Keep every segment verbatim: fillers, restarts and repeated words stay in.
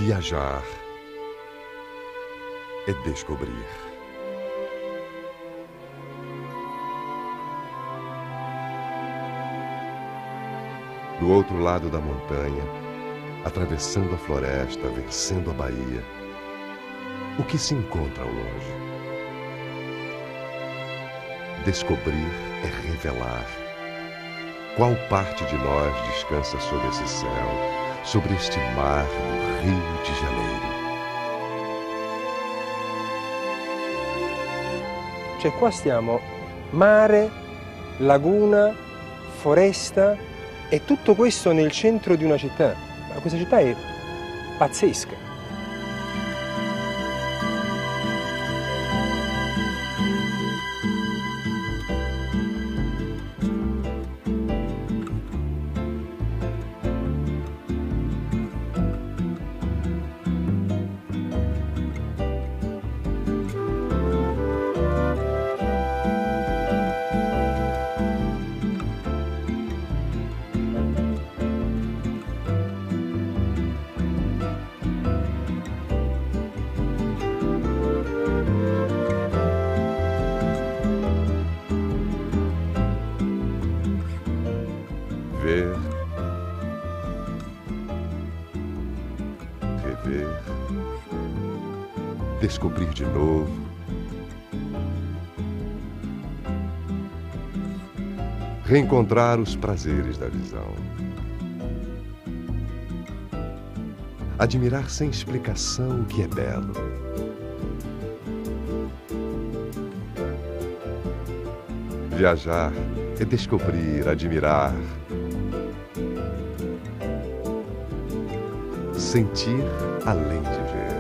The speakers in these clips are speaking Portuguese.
Viajar é descobrir. Do outro lado da montanha, atravessando a floresta, vencendo a baía, o que se encontra ao longe? Descobrir é revelar. Qual parte de nós descansa sobre esse céu, sobre este mar do Rio de Janeiro? Cioè qua stiamo mare, laguna, foresta e tutto questo nel centro di una città. Ma questa città è pazzesca. Ver, rever, descobrir de novo, reencontrar os prazeres da visão, admirar sem explicação o que é belo, viajar é descobrir, admirar, sentir além de ver.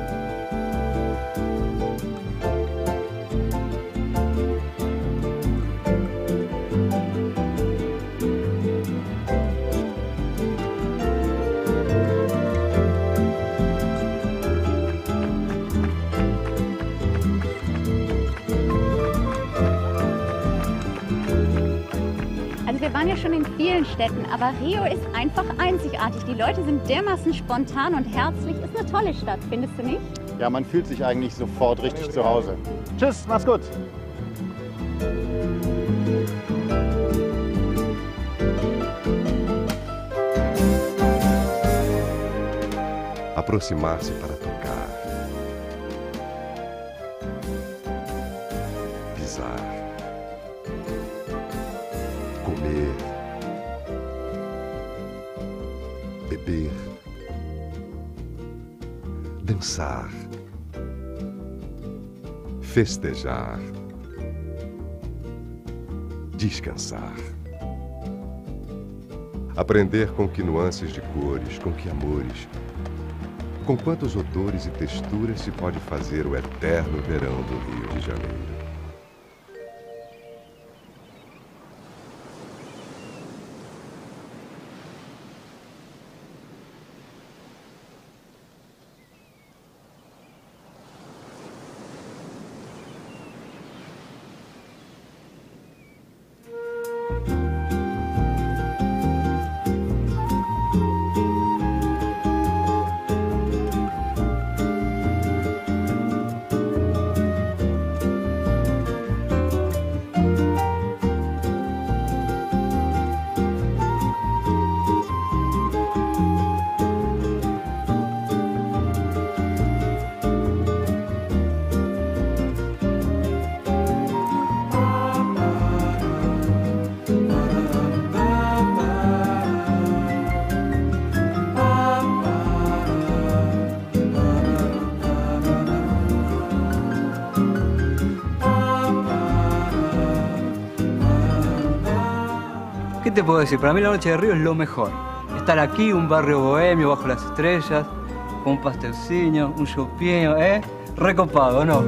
Wir waren ja schon in vielen Städten, aber Rio ist einfach einzigartig. Die Leute sind dermaßen spontan und herzlich. Ist eine tolle Stadt, findest du nicht? Ja, man fühlt sich eigentlich sofort richtig zu Hause. Tschüss, mach's gut. Aproximar-se para tocar, pisar, comer, beber, dançar, festejar, descansar. Aprender com que nuances de cores, com que amores, com quantos odores e texturas se pode fazer o eterno verão do Rio de Janeiro. ¿Qué te puedo decir? Para mí la noche de Río es lo mejor. Estar aquí, un barrio bohemio, bajo las estrellas, con un pastelcinho, un chopinho, ¿eh? Recopado, ¿no?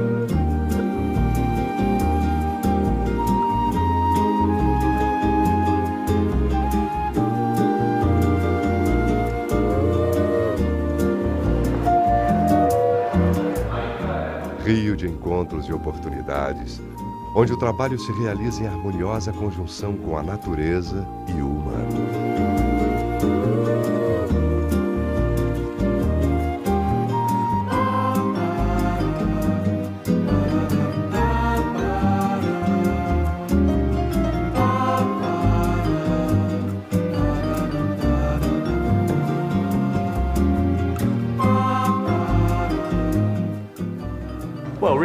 Rio de encontros e oportunidades, onde o trabalho se realiza em harmoniosa conjunção com a natureza e o humano.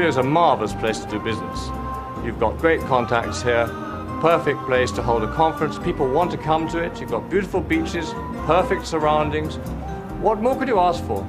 is a marvellous place to do business. You've got great contacts here, perfect place to hold a conference. People want to come to it. You've got beautiful beaches, perfect surroundings. What more could you ask for?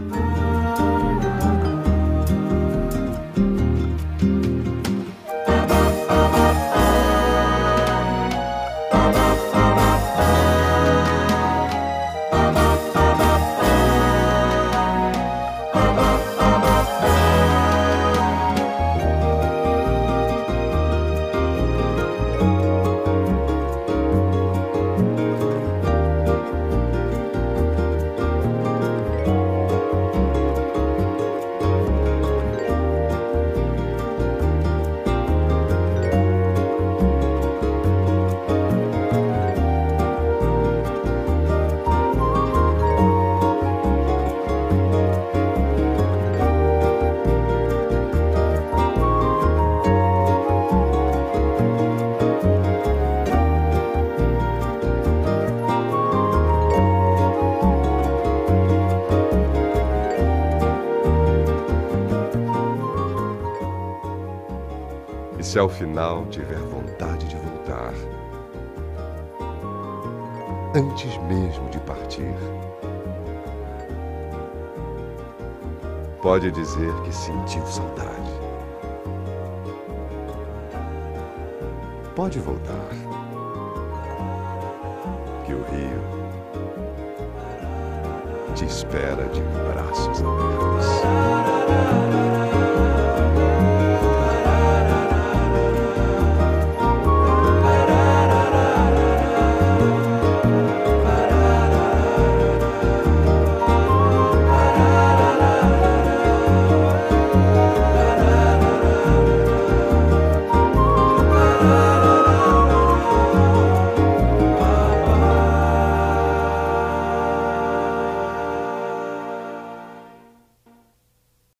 E se ao final tiver vontade de voltar, antes mesmo de partir, pode dizer que sentiu saudade. Pode voltar, que o rio te espera de braços abertos.